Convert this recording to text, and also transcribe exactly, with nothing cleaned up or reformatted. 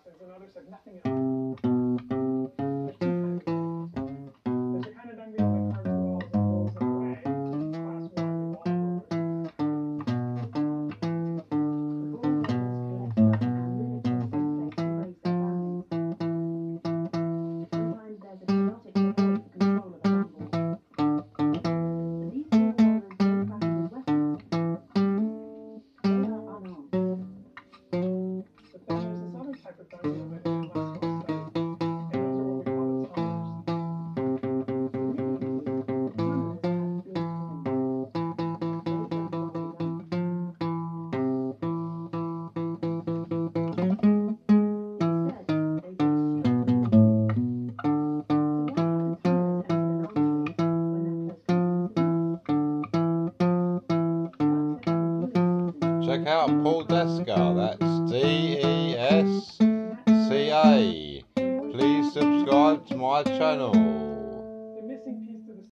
there's another set, nothing else. There's two kinds of dynamics. There's a kind of dynamic that carves walls and rolls them away. Class one wall rollers. But then there's this other type of dungeon that is much more studied, and those are what we call the tunnelers. Check out Paul Desca, that's D E S C A. Please subscribe to my channel.